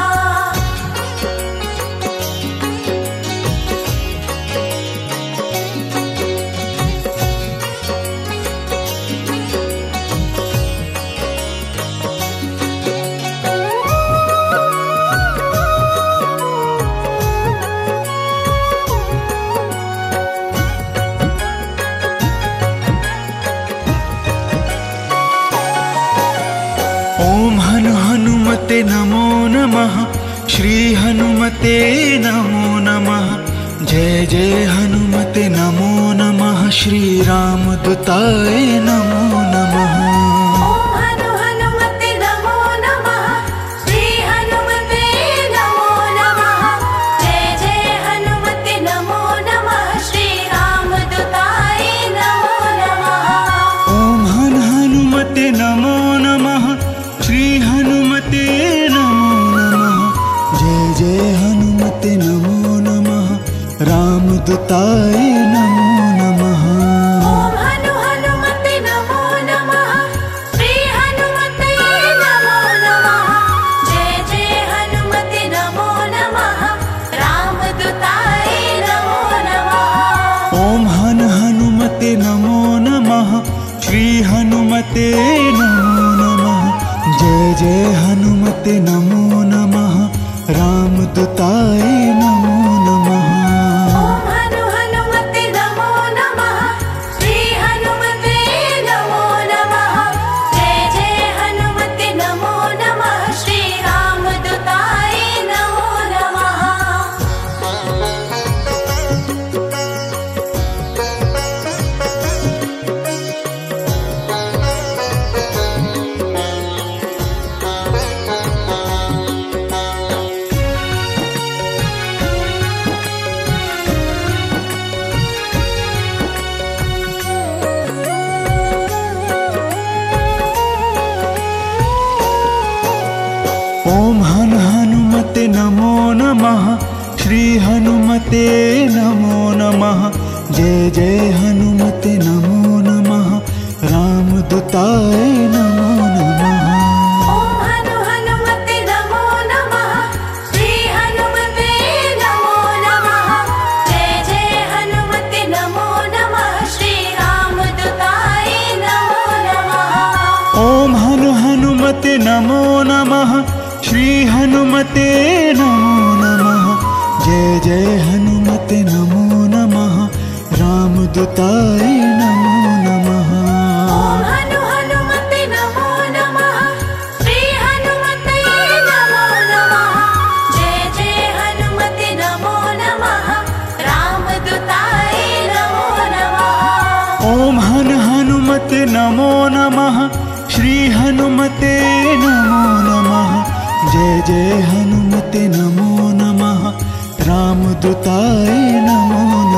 ओम हनुमते नमो नमः श्री हनुमते नमो नमः। जय जय हनुमते नमो नमः श्री रामदूताय नमो नमः। ओम हनुमते नमो नमः श्री हनुमते नमो नमः। जय जय हनुमते नमो नमः श्री रामदूताय नमो नमः। ओम हनुमते नमो नमः श्री हनुमते नमो नमः। जय जय हनुमते नमो नमः रामदूताय नमो नमः। ओम हनुमते नमो नमः श्री हनुमते नमो नमः। जय जय हनुमते नमो नमः रामदूताय नमो नमः। ओम हनुमते नमो नमः श्री हनुमते नमो नमः। जय जय हनुमते नमो नमः रामदूताय नमो नमः। ओम हनुमते नमो नमः श्री हनुमते नमो नमः। जय जय हनुमते नमो नमः श्री रामदूताय नमो नमः। ॐ हन हनुमते नमो नमः श्री हनुमते नमो नमः जय जय हनुमते नमो नमः रामदूताय नमो नमः ॐ हनु हनुमते नमो नमः श्री हनुमते नमो नमः जय जय हनुमते नमो नमः श्री रामदूताय नमो नमः ॐ हनु हनुमते नमो नमः श्री हनुमते नमो नमः जय जय हनुमते नमो नमः रामदूताय नमो नमः ॐ हनु हनुमते नमो नमः श्री हनुमते नमो नमः जय जय हनुमते नमो नमः रामदूताय नमो नमः ॐ हन हनुमते नमो नमः श्री हनुमते नमो नमः जय जय हनुमते नमो नमः रामदूताय नमो